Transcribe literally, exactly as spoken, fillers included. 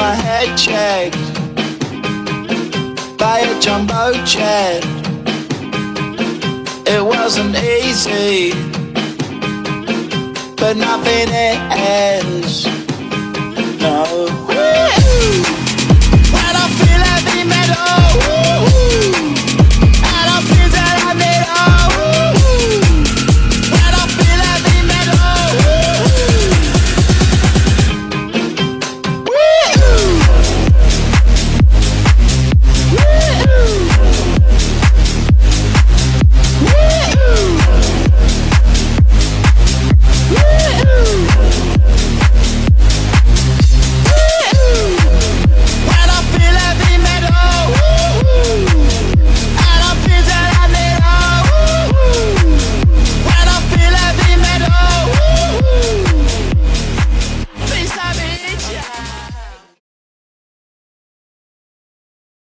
my head checked by a jumbo jet. It wasn't easy, but nothing is. No. Woo!